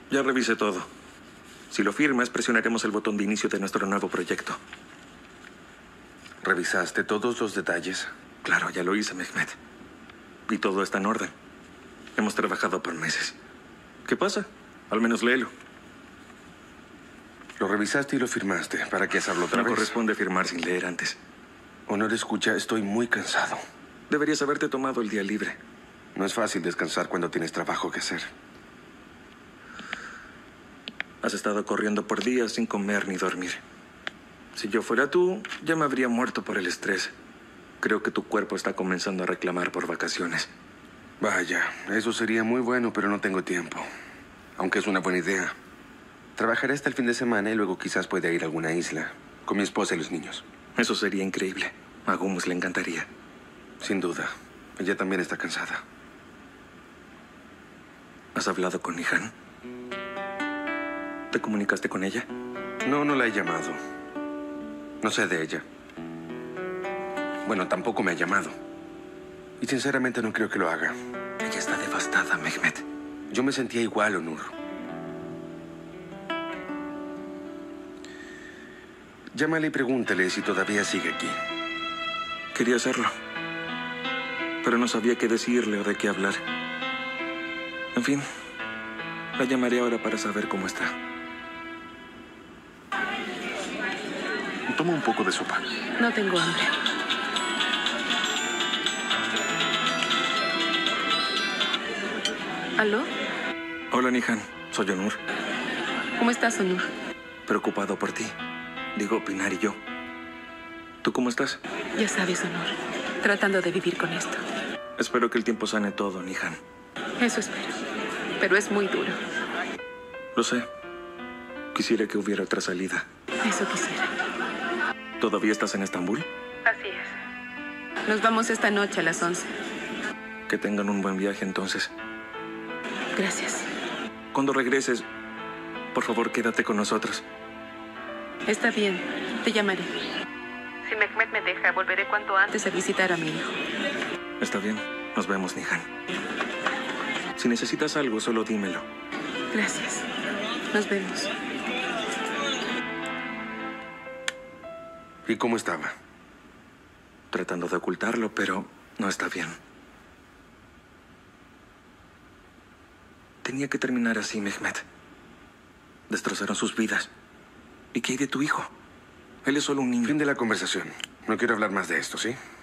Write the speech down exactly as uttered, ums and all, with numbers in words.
Ya revisé todo. Si lo firmas, presionaremos el botón de inicio de nuestro nuevo proyecto. ¿Revisaste todos los detalles? Claro, ya lo hice, Mehmet. Y todo está en orden. Hemos trabajado por meses. ¿Qué pasa? Al menos léelo. Lo revisaste y lo firmaste. ¿Para qué hacerlo otra No vez? corresponde firmar sin leer antes. Honor, escucha, estoy muy cansado. Deberías haberte tomado el día libre. No es fácil descansar cuando tienes trabajo que hacer. Has estado corriendo por días sin comer ni dormir. Si yo fuera tú, ya me habría muerto por el estrés. Creo que tu cuerpo está comenzando a reclamar por vacaciones. Vaya, eso sería muy bueno, pero no tengo tiempo. Aunque es una buena idea. Trabajaré hasta el fin de semana y luego quizás pueda ir a alguna isla. Con mi esposa y los niños. Eso sería increíble. A Gumus le encantaría. Sin duda. Ella también está cansada. ¿Has hablado con Nihan? ¿Te comunicaste con ella? No, no la he llamado. No sé de ella. Bueno, tampoco me ha llamado. Y sinceramente no creo que lo haga. Ella está devastada, Mehmet. Yo me sentía igual, Onur. Llámale y pregúntale si todavía sigue aquí. Quería hacerlo. Pero no sabía qué decirle o de qué hablar. En fin, la llamaré ahora para saber cómo está. Toma un poco de sopa. No tengo hambre. ¿Aló? Hola, Nihan. Soy Onur. ¿Cómo estás, Onur? Preocupado por ti. Digo, Pinar y yo. ¿Tú cómo estás? Ya sabes, Onur. Tratando de vivir con esto. Espero que el tiempo sane todo, Nihan. Eso espero. Pero es muy duro. Lo sé. Quisiera que hubiera otra salida. Eso quisiera. ¿Todavía estás en Estambul? Así es. Nos vamos esta noche a las once. Que tengan un buen viaje entonces. Gracias. Cuando regreses, por favor, quédate con nosotros. Está bien. Te llamaré. Si Mehmet me deja, volveré cuanto antes a visitar a mi hijo. Está bien. Nos vemos, Nihan. Si necesitas algo, solo dímelo. Gracias. Nos vemos. ¿Y cómo estaba? Tratando de ocultarlo, pero no está bien. Tenía que terminar así, Mehmet. Destrozaron sus vidas. ¿Y qué hay de tu hijo? Él es solo un niño. Fin de la conversación. No quiero hablar más de esto, ¿sí?